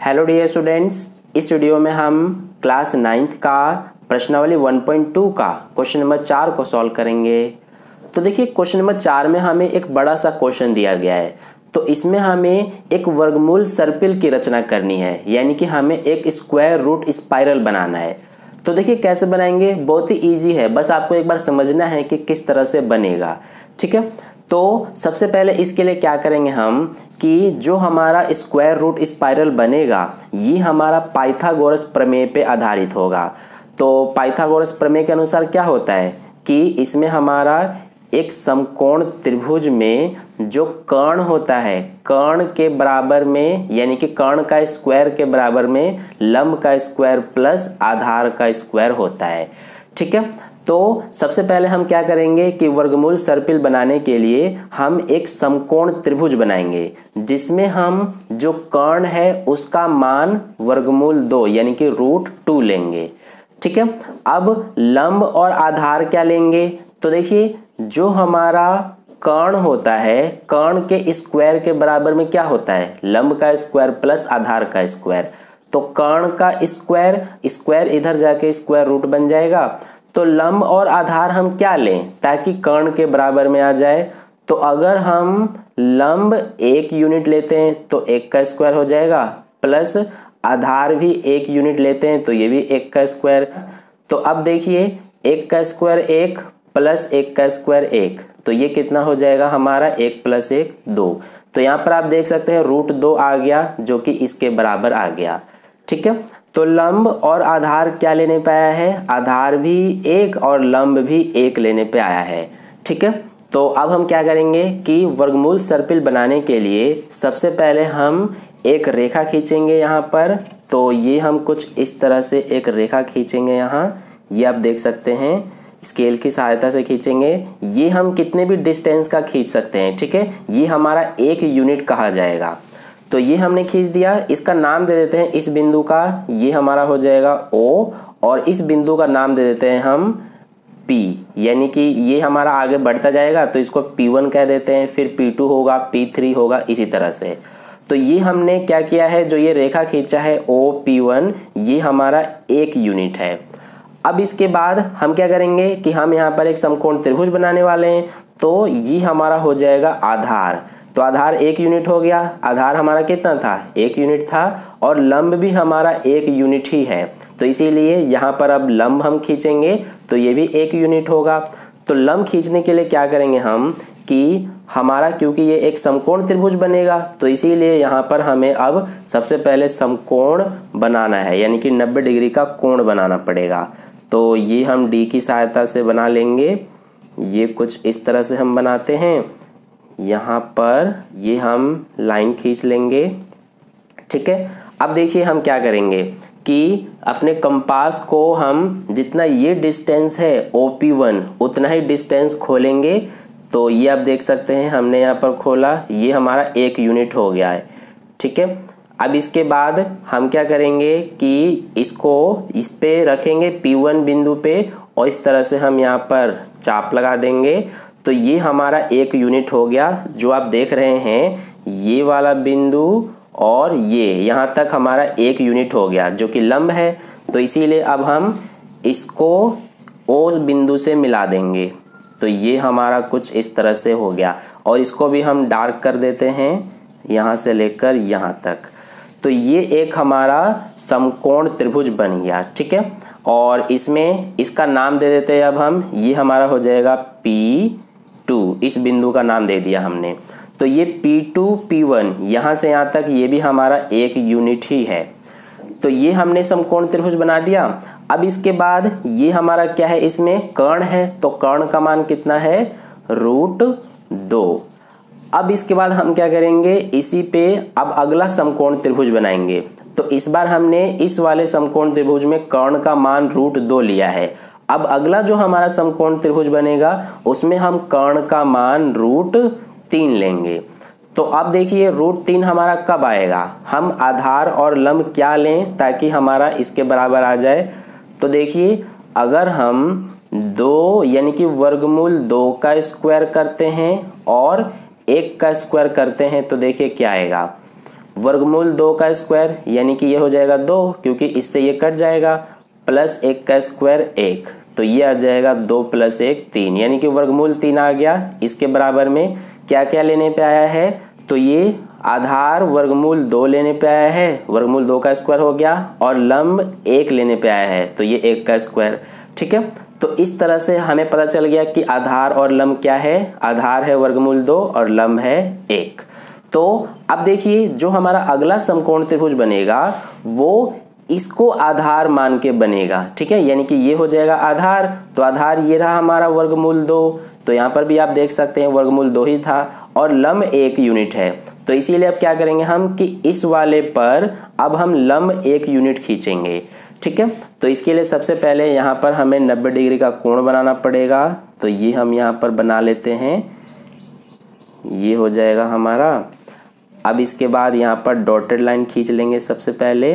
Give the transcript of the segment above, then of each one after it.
Hello dear students, इस video में हम क्लास 9th का प्रश्नावली 1.2 का क्वेश्चन नंबर 4 को सॉल्व करेंगे। तो देखिए क्वेश्चन नंबर 4 में हमें एक बड़ा सा क्वेश्चन दिया गया है। तो इसमें हमें एक वर्गमूल सर्पिल की रचना करनी है, यानी कि हमें एक स्क्वायर रूट स्पाइरल बनाना है। तो देखिए कैसे बनाएंगे, बहुत ही ईजी है, बस आपको एक बार समझना है कि किस तरह से बनेगा। ठीक है, तो सबसे पहले इसके लिए क्या करेंगे हम कि जो हमारा स्क्वायर रूट स्पाइरल बनेगा ये हमारा पाइथागोरस प्रमेय पे आधारित होगा। तो पाइथागोरस प्रमेय के अनुसार क्या होता है कि इसमें हमारा एक समकोण त्रिभुज में जो कर्ण होता है, कर्ण के बराबर में यानी कि कर्ण का स्क्वायर के बराबर में लंब का स्क्वायर प्लस आधार का स्क्वायर होता है। ठीक है, तो सबसे पहले हम क्या करेंगे कि वर्गमूल सर्पिल बनाने के लिए हम एक समकोण त्रिभुज बनाएंगे जिसमें हम जो कर्ण है उसका मान वर्गमूल 2 यानी कि √2 लेंगे। ठीक है, अब लंब और आधार क्या लेंगे, तो देखिए जो हमारा कर्ण होता है, कर्ण के स्क्वायर के बराबर में क्या होता है, लंब का स्क्वायर प्लस आधार का स्क्वायर। तो कर्ण का स्क्वायर, स्क्वायर इधर जाके स्क्वायर रूट बन जाएगा। तो लंब और आधार हम क्या लें ताकि कर्ण के बराबर में आ जाए। तो अगर हम लंब 1 यूनिट लेते हैं तो 1 का स्क्वायर हो जाएगा, प्लस आधार भी 1 यूनिट लेते हैं तो ये भी 1 का स्क्वायर। तो अब देखिए 1 का स्क्वायर 1 प्लस 1 का स्क्वायर 1, तो ये कितना हो जाएगा हमारा 1 + 1 2। तो यहाँ पर आप देख सकते हैं √2 आ गया जो कि इसके बराबर आ गया। ठीक है, तो लंब और आधार क्या लेने पे आया है, आधार भी 1 और लंब भी 1 लेने पे आया है। ठीक है, तो अब हम क्या करेंगे कि वर्गमूल सर्पिल बनाने के लिए सबसे पहले हम एक रेखा खींचेंगे यहाँ पर। तो ये हम कुछ इस तरह से एक रेखा खींचेंगे यहाँ, ये आप देख सकते हैं स्केल की सहायता से खींचेंगे। ये हम कितने भी डिस्टेंस का खींच सकते हैं। ठीक है, ये हमारा 1 यूनिट कहा जाएगा। तो ये हमने खींच दिया, इसका नाम दे देते हैं इस बिंदु का, ये हमारा हो जाएगा O, और इस बिंदु का नाम दे देते हैं हम P, यानी कि ये हमारा आगे बढ़ता जाएगा तो इसको P1 कह देते हैं, फिर P2 होगा, P3 होगा, इसी तरह से। तो ये हमने क्या किया है, जो ये रेखा खींचा है OP1, ये हमारा 1 यूनिट है। अब इसके बाद हम क्या करेंगे कि हम यहाँ पर एक समकोण त्रिभुज बनाने वाले हैं। तो ये हमारा हो जाएगा आधार। तो आधार 1 यूनिट हो गया, आधार हमारा कितना था, 1 यूनिट था, और लंब भी हमारा 1 यूनिट ही है। तो इसीलिए यहाँ पर अब लंब हम खींचेंगे तो ये भी 1 यूनिट होगा। तो लंब खींचने के लिए क्या करेंगे हम कि हमारा, क्योंकि ये एक समकोण त्रिभुज बनेगा तो इसीलिए यहाँ पर हमें अब सबसे पहले समकोण बनाना है, यानी कि 90 डिग्री का कोण बनाना पड़ेगा। तो ये हम D की सहायता से बना लेंगे। ये कुछ इस तरह से हम बनाते हैं, यहाँ पर ये हम लाइन खींच लेंगे। ठीक है, अब देखिए हम क्या करेंगे कि अपने कंपास को हम जितना ये डिस्टेंस है OP1 उतना ही डिस्टेंस खोलेंगे। तो ये आप देख सकते हैं हमने यहाँ पर खोला, ये हमारा 1 यूनिट हो गया है। ठीक है, अब इसके बाद हम क्या करेंगे कि इसको इस पे रखेंगे P1 बिंदु पे, और इस तरह से हम यहाँ पर चाप लगा देंगे। तो ये हमारा 1 यूनिट हो गया, जो आप देख रहे हैं ये वाला बिंदु और ये यहाँ तक हमारा 1 यूनिट हो गया जो कि लंब है। तो इसीलिए अब हम इसको O बिंदु से मिला देंगे। तो ये हमारा कुछ इस तरह से हो गया, और इसको भी हम डार्क कर देते हैं यहाँ से लेकर यहाँ तक। तो ये एक हमारा समकोण त्रिभुज बन गया। ठीक है, और इसमें इसका नाम दे देते हैं अब हम, ये हमारा हो जाएगा P2, इस बिंदु का नाम दे दिया हमने। तो ये P2 P1 यहाँ से यहाँ तक ये भी हमारा 1 यूनिट ही है। तो ये हमने समकोण त्रिभुज बना दिया। अब इसके बाद ये हमारा क्या है, इसमें कर्ण है, तो कर्ण का मान कितना है, √2। अब इसके बाद हम क्या करेंगे, इसी पे अब अगला समकोण त्रिभुज बनाएंगे। तो इस बार हमने इस वाले समकोण त्रिभुज में कर्ण का मान √2 लिया है। अब अगला जो हमारा समकोण त्रिभुज बनेगा उसमें हम कर्ण का मान √3 लेंगे। तो अब देखिए √3 हमारा कब आएगा, हम आधार और लंब क्या लें ताकि हमारा इसके बराबर आ जाए। तो देखिए अगर हम 2 यानी कि वर्गमूल 2 का स्क्वायर करते हैं और 1 का स्क्वायर करते हैं तो देखिए क्या आएगा, वर्गमूल 2 का स्क्वायर यानी कि ये हो जाएगा 2, क्योंकि इससे ये कट जाएगा, प्लस 1 का स्क्वायर 1, तो ये आ जाएगा 2 + 1 3, यानी कि वर्गमूल 3 आ गया। इसके बराबर में क्या क्या लेने पे आया है, तो ये आधार वर्गमूल 2 लेने पे आया है, वर्गमूल 2 का स्क्वायर हो गया, और लंब 1 लेने पे आया है, तो ये 1 का स्क्वायर। ठीक है, तो इस तरह से हमें पता चल गया कि आधार और लंब क्या है, आधार है वर्गमूल 2 और लंब है 1। तो अब देखिए जो हमारा अगला समकोण त्रिभुज बनेगा वो इसको आधार मान के बनेगा। ठीक है, यानी कि ये हो जाएगा आधार, तो आधार ये रहा हमारा वर्गमूल 2, तो यहाँ पर भी आप देख सकते हैं वर्गमूल 2 ही था, और लंब 1 यूनिट है, तो इसीलिए अब क्या करेंगे हम कि इस वाले पर अब हम लंब 1 यूनिट खींचेंगे। ठीक है, तो इसके लिए सबसे पहले यहाँ पर हमें 90 डिग्री का कोण बनाना पड़ेगा, तो ये हम यहाँ पर बना लेते हैं, ये हो जाएगा हमारा। अब इसके बाद यहाँ पर डॉटेड लाइन खींच लेंगे सबसे पहले।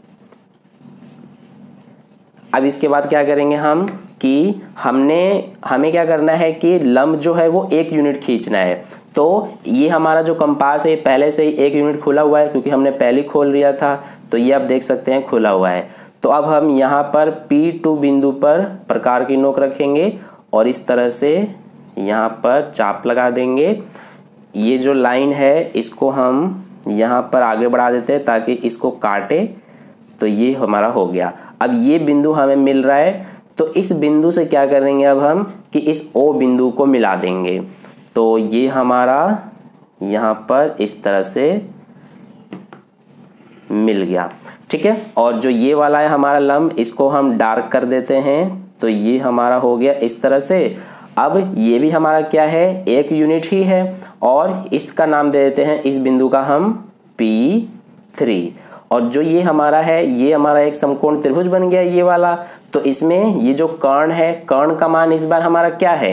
अब इसके बाद क्या करेंगे हम कि हमें क्या करना है कि लंब जो है वो 1 यूनिट खींचना है, तो ये हमारा जो कंपास है पहले से ही 1 यूनिट खुला हुआ है, क्योंकि हमने पहले खोल लिया था, तो ये आप देख सकते हैं खुला हुआ है। तो अब हम यहाँ पर P2 बिंदु पर प्रकार की नोक रखेंगे और इस तरह से यहाँ पर चाप लगा देंगे। ये जो लाइन है इसको हम यहाँ पर आगे बढ़ा देते हैं ताकि इसको काटे, तो ये हमारा हो गया। अब ये बिंदु हमें मिल रहा है, तो इस बिंदु से क्या करेंगे अब हम कि इस O बिंदु को मिला देंगे, तो ये हमारा यहाँ पर इस तरह से मिल गया। ठीक है, और जो ये वाला है हमारा लंब, इसको हम डार्क कर देते हैं, तो ये हमारा हो गया इस तरह से। अब ये भी हमारा क्या है, 1 यूनिट ही है, और इसका नाम दे देते हैं इस बिंदु का हम P3। और जो ये हमारा है, ये हमारा एक समकोण त्रिभुज बन गया ये वाला, तो इसमें ये जो कर्ण है, कर्ण का मान इस बार हमारा क्या है,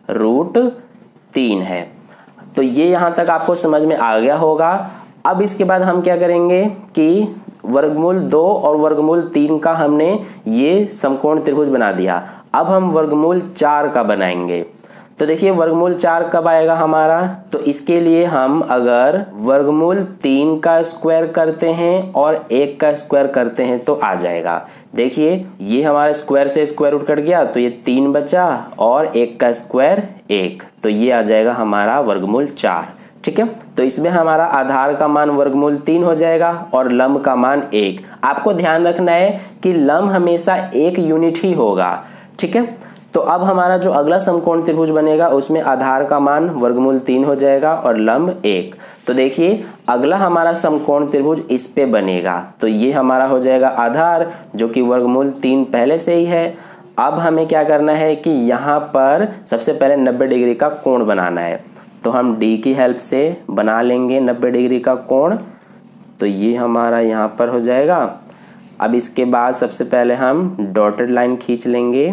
√3 है। तो ये यहाँ तक आपको समझ में आ गया होगा। अब इसके बाद हम क्या करेंगे कि वर्गमूल 2 और वर्गमूल 3 का हमने ये समकोण त्रिभुज बना दिया, अब हम वर्गमूल 4 का बनाएंगे। तो देखिए वर्गमूल 4 कब आएगा हमारा, तो इसके लिए हम अगर वर्गमूल 3 का स्क्वायर करते हैं और 1 का स्क्वायर करते हैं तो आ जाएगा। देखिए ये हमारे स्क्वायर से स्क्वायर रूट कट गया, तो ये 3 बचा, और 1 का स्क्वायर 1, तो ये आ जाएगा हमारा वर्गमूल 4। ठीक है, तो इसमें हमारा आधार का मान वर्गमूल 3 हो जाएगा और लंब का मान 1। आपको ध्यान रखना है कि लंब हमेशा 1 यूनिट ही होगा। ठीक है, तो अब हमारा जो अगला समकोण त्रिभुज बनेगा उसमें आधार का मान वर्गमूल 3 हो जाएगा और लंब 1। तो देखिए अगला हमारा समकोण त्रिभुज इस पे बनेगा, तो ये हमारा हो जाएगा आधार, जो कि वर्गमूल 3 पहले से ही है। अब हमें क्या करना है कि यहाँ पर सबसे पहले 90 डिग्री का कोण बनाना है, तो हम D की हेल्प से बना लेंगे 90 डिग्री का कोण, तो ये हमारा यहाँ पर हो जाएगा। अब इसके बाद सबसे पहले हम डॉटेड लाइन खींच लेंगे,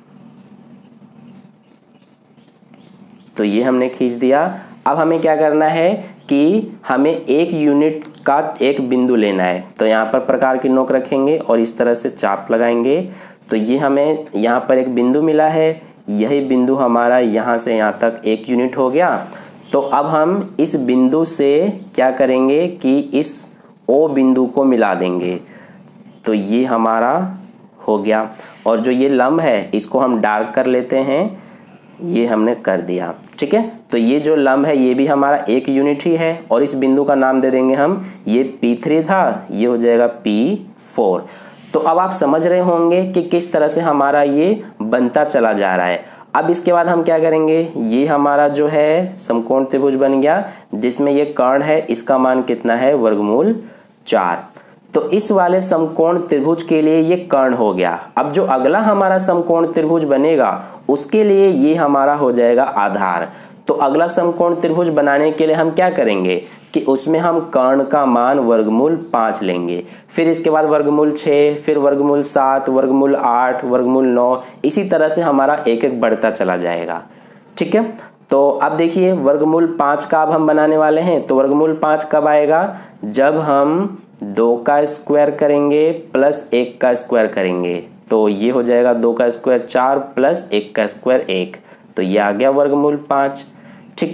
तो ये हमने खींच दिया। अब हमें क्या करना है कि हमें 1 यूनिट का एक बिंदु लेना है, तो यहाँ पर प्रकार की नोक रखेंगे और इस तरह से चाप लगाएंगे। तो ये हमें यहाँ पर एक बिंदु मिला है, यही बिंदु हमारा यहाँ से यहाँ तक 1 यूनिट हो गया। तो अब हम इस बिंदु से क्या करेंगे कि इस O बिंदु को मिला देंगे, तो ये हमारा हो गया। और जो ये लंब है इसको हम डार्क कर लेते हैं, ये हमने कर दिया। ठीक है, तो ये जो लंब है ये भी हमारा 1 यूनिट ही है, और इस बिंदु का नाम दे देंगे हम, ये P3 था, ये हो जाएगा P4। तो अब आप समझ रहे होंगे कि किस तरह से हमारा ये बनता चला जा रहा है। अब इसके बाद हम क्या करेंगे, ये हमारा जो है समकोण त्रिभुज बन गया जिसमें ये कर्ण है, इसका मान कितना है, वर्गमूल 4। तो इस वाले समकोण त्रिभुज के लिए ये कर्ण हो गया। अब जो अगला हमारा समकोण त्रिभुज बनेगा उसके लिए ये हमारा हो जाएगा आधार। तो अगला समकोण त्रिभुज बनाने के लिए हम क्या करेंगे कि उसमें हम कर्ण का मान वर्गमूल 5 लेंगे, फिर इसके बाद वर्गमूल 6, फिर वर्गमूल 7, वर्गमूल 8, वर्गमूल 9, इसी तरह से हमारा एक एक बढ़ता चला जाएगा। ठीक है, तो अब देखिए वर्गमूल 5 का अब हम बनाने वाले हैं। तो वर्गमूल 5 कब आएगा, जब हम 2 का स्क्वायर करेंगे प्लस 1 का स्क्वायर करेंगे, तो ये हो जाएगा 2 का स्क्वायर 4 प्लस 1 का स्क्वायर 1, तो ये आ गया वर्गमूल 5। ठीक है, तो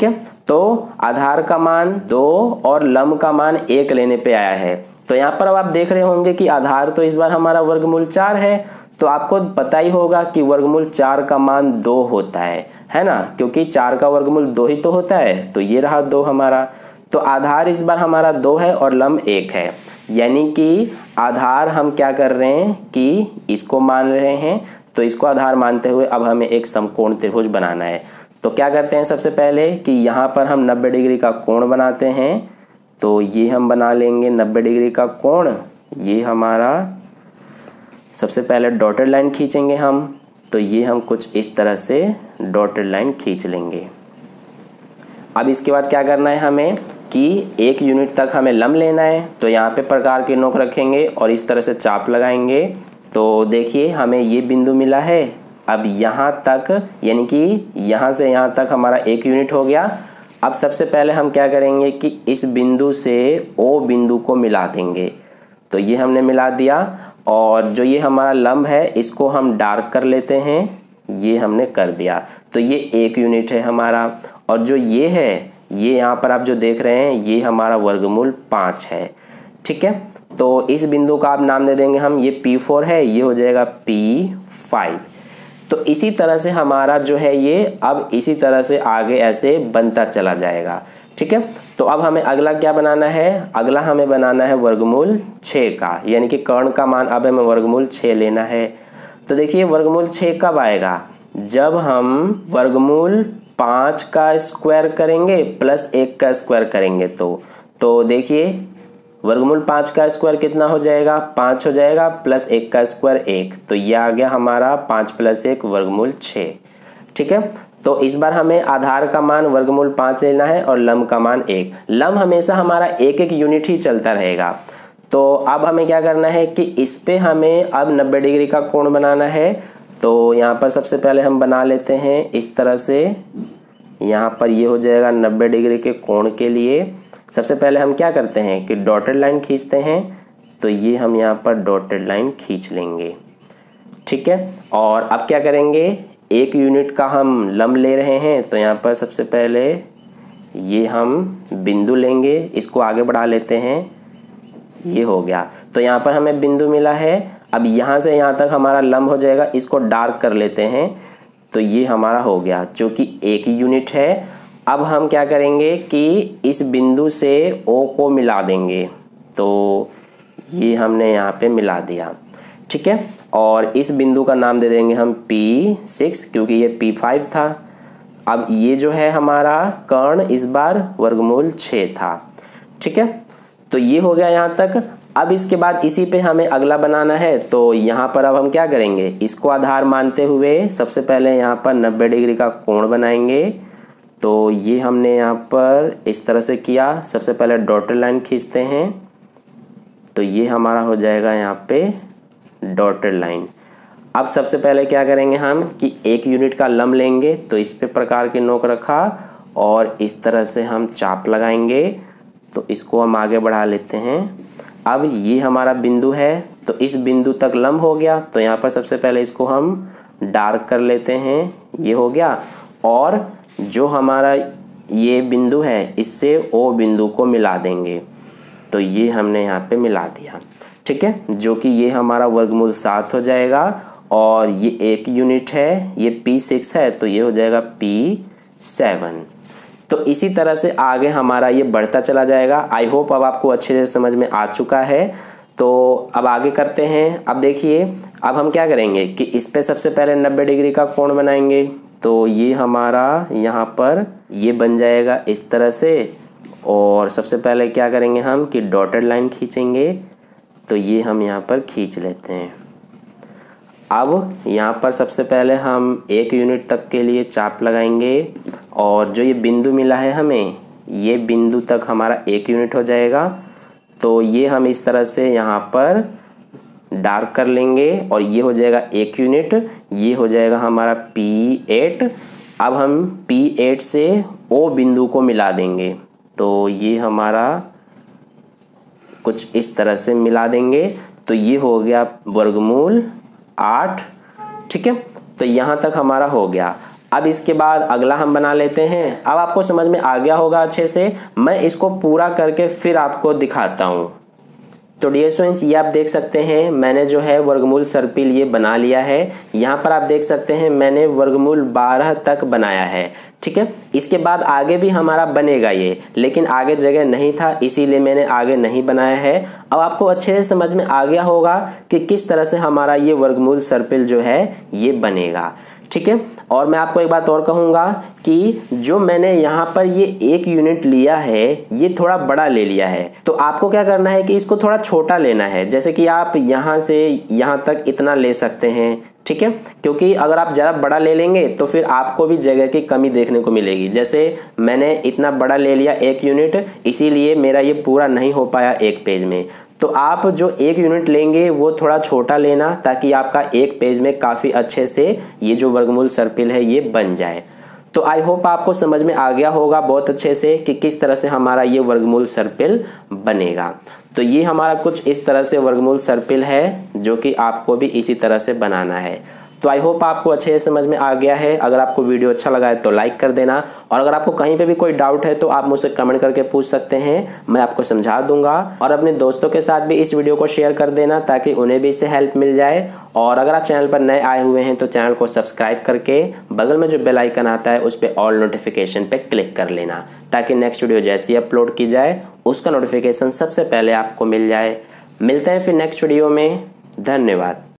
तो आधार का मान 2 और लंब का मान 1 लेने पे आया है। तो यहाँ पर अब आप देख रहे होंगे कि आधार तो इस बार हमारा वर्गमूल 4 है, तो आपको पता ही होगा कि वर्गमूल 4 का मान 2 होता है ना, क्योंकि 4 का वर्गमूल 2 ही तो होता है। तो ये रहा 2 हमारा। तो आधार इस बार हमारा 2 है और लंब 1 है, यानी कि आधार हम क्या कर रहे हैं कि इसको मान रहे हैं। तो इसको आधार मानते हुए अब हमें एक समकोण त्रिभुज बनाना है। तो क्या करते हैं, सबसे पहले कि यहाँ पर हम 90 डिग्री का कोण बनाते हैं। तो ये हम बना लेंगे 90 डिग्री का कोण। ये हमारा सबसे पहले डॉटेड लाइन खींचेंगे हम। तो ये हम कुछ इस तरह से डॉटेड लाइन खींच लेंगे। अब इसके बाद क्या करना है हमें कि 1 यूनिट तक हमें लंब लेना है। तो यहाँ पे प्रकार की नोक रखेंगे और इस तरह से चाप लगाएंगे। तो देखिए हमें ये बिंदु मिला है। अब यहाँ तक, यानी कि यहाँ से यहाँ तक हमारा 1 यूनिट हो गया। अब सबसे पहले हम क्या करेंगे कि इस बिंदु से ओ बिंदु को मिला देंगे। तो ये हमने मिला दिया और जो ये हमारा लंब है इसको हम डार्क कर लेते हैं। ये हमने कर दिया। तो ये 1 यूनिट है हमारा। और जो ये है, ये यहाँ पर आप जो देख रहे हैं, ये हमारा वर्गमूल 5 है। ठीक है, तो इस बिंदु का आप नाम दे देंगे हम, ये P4 है, ये हो जाएगा P5। तो इसी तरह से हमारा जो है ये अब इसी तरह से आगे ऐसे बनता चला जाएगा। ठीक है, तो अब हमें अगला क्या बनाना है, अगला हमें बनाना है वर्गमूल 6 का, यानी कि कर्ण का मान अब हमें वर्गमूल 6 लेना है। तो देखिए वर्गमूल 6 कब आएगा, जब हम वर्गमूल 5 का स्क्वायर करेंगे प्लस 1 का स्क्वायर करेंगे। तो देखिए वर्गमूल 5 का स्क्वायर कितना हो जाएगा, 5 हो जाएगा, प्लस 1 का स्क्वायर 1। तो ये आ गया हमारा 5 + 1 वर्गमूल 6। ठीक है, तो इस बार हमें आधार का मान वर्गमूल 5 लेना है और लंब का मान 1। लंब हमेशा हमारा 1-1 यूनिट ही चलता रहेगा। तो अब हमें क्या करना है कि इस पे हमें अब 90 डिग्री का कोण बनाना है। तो यहाँ पर सबसे पहले हम बना लेते हैं इस तरह से। यहाँ पर ये हो जाएगा 90 डिग्री के कोण के लिए सबसे पहले हम क्या करते हैं कि डॉटेड लाइन खींचते हैं। तो ये हम यहाँ पर डॉटेड लाइन खींच लेंगे। ठीक है, और अब क्या करेंगे, 1 यूनिट का हम लंब ले रहे हैं। तो यहाँ पर सबसे पहले ये हम बिंदु लेंगे, इसको आगे बढ़ा लेते हैं। ये हो गया। तो यहाँ पर हमें बिंदु मिला है। अब यहाँ से यहाँ तक हमारा लंब हो जाएगा, इसको डार्क कर लेते हैं। तो ये हमारा हो गया, जो कि 1 यूनिट है। अब हम क्या करेंगे कि इस बिंदु से O को मिला देंगे। तो ये हमने यहाँ पे मिला दिया। ठीक है, और इस बिंदु का नाम दे देंगे हम P6, क्योंकि ये P5 था। अब ये जो है हमारा कर्ण इस बार वर्गमूल 6 था। ठीक है, तो ये हो गया यहाँ तक। अब इसके बाद इसी पे हमें अगला बनाना है। तो यहाँ पर अब हम क्या करेंगे, इसको आधार मानते हुए सबसे पहले यहाँ पर 90 डिग्री का कोण बनाएंगे। तो ये हमने यहाँ पर इस तरह से किया। सबसे पहले डॉटेड लाइन खींचते हैं। तो ये हमारा हो जाएगा यहाँ पे डॉटेड लाइन। अब सबसे पहले क्या करेंगे हम कि 1 यूनिट का लंब लेंगे। तो इस पे प्रकार की नोक रखा और इस तरह से हम चाप लगाएंगे। तो इसको हम आगे बढ़ा लेते हैं। अब ये हमारा बिंदु है, तो इस बिंदु तक लंब हो गया। तो यहाँ पर सबसे पहले इसको हम डार्क कर लेते हैं। ये हो गया, और जो हमारा ये बिंदु है इससे O बिंदु को मिला देंगे। तो ये हमने यहाँ पे मिला दिया। ठीक है, जो कि ये हमारा वर्गमूल 7 हो जाएगा। और ये 1 यूनिट है, ये P6 है, तो ये हो जाएगा P7। तो इसी तरह से आगे हमारा ये बढ़ता चला जाएगा। आई होप अब आपको अच्छे से समझ में आ चुका है। तो अब आगे करते हैं। अब देखिए अब हम क्या करेंगे कि इस पे सबसे पहले 90 डिग्री का कोण बनाएंगे। तो ये हमारा यहाँ पर ये बन जाएगा इस तरह से। और सबसे पहले क्या करेंगे हम कि डॉटेड लाइन खींचेंगे। तो ये हम यहाँ पर खींच लेते हैं। अब यहाँ पर सबसे पहले हम 1 यूनिट तक के लिए चाप लगाएंगे। और जो ये बिंदु मिला है हमें, ये बिंदु तक हमारा 1 यूनिट हो जाएगा। तो ये हम इस तरह से यहाँ पर डार्क कर लेंगे और ये हो जाएगा 1 यूनिट। ये हो जाएगा हमारा P8। अब हम P8 से O बिंदु को मिला देंगे। तो ये हमारा कुछ इस तरह से मिला देंगे। तो ये हो गया वर्गमूल 8। ठीक है, तो यहाँ तक हमारा हो गया। अब इसके बाद अगला हम बना लेते हैं। अब आपको समझ में आ गया होगा अच्छे से, मैं इसको पूरा करके फिर आपको दिखाता हूँ। तो डियर स्टूडेंट्स, ये आप देख सकते हैं मैंने जो है वर्गमूल सर्पिल ये बना लिया है। यहाँ पर आप देख सकते हैं मैंने वर्गमूल 12 तक बनाया है। ठीक है, इसके बाद आगे भी हमारा बनेगा ये, लेकिन आगे जगह नहीं था इसीलिए मैंने आगे नहीं बनाया है। अब आपको अच्छे से समझ में आ गया होगा कि किस तरह से हमारा ये वर्गमूल सर्पिल जो है ये बनेगा। ठीक है, और मैं आपको एक बात और कहूँगा कि जो मैंने यहाँ पर ये 1 यूनिट लिया है ये थोड़ा बड़ा ले लिया है, तो आपको क्या करना है कि इसको थोड़ा छोटा लेना है। जैसे कि आप यहाँ से यहाँ तक इतना ले सकते हैं। ठीक है, क्योंकि अगर आप ज़्यादा बड़ा ले लेंगे तो फिर आपको भी जगह की कमी देखने को मिलेगी। जैसे मैंने इतना बड़ा ले लिया 1 यूनिट, इसीलिए मेरा ये पूरा नहीं हो पाया 1 पेज में। तो आप जो 1 यूनिट लेंगे वो थोड़ा छोटा लेना, ताकि आपका 1 पेज में काफ़ी अच्छे से ये जो वर्गमूल सर्पिल है ये बन जाए। तो आई होप आपको समझ में आ गया होगा बहुत अच्छे से कि किस तरह से हमारा ये वर्गमूल सर्पिल बनेगा। तो ये हमारा कुछ इस तरह से वर्गमूल सर्पिल है जो कि आपको भी इसी तरह से बनाना है। तो आई होप आपको अच्छे से समझ में आ गया है। अगर आपको वीडियो अच्छा लगा है तो लाइक कर देना, और अगर आपको कहीं पे भी कोई डाउट है तो आप मुझसे कमेंट करके पूछ सकते हैं, मैं आपको समझा दूंगा। और अपने दोस्तों के साथ भी इस वीडियो को शेयर कर देना ताकि उन्हें भी इससे हेल्प मिल जाए। और अगर आप चैनल पर नए आए हुए हैं तो चैनल को सब्सक्राइब करके बगल में जो बेल आइकन आता है उस पर ऑल नोटिफिकेशन पे क्लिक कर लेना, ताकि नेक्स्ट वीडियो जैसी अपलोड की जाए उसका नोटिफिकेशन सबसे पहले आपको मिल जाए। मिलते हैं फिर नेक्स्ट वीडियो में। धन्यवाद।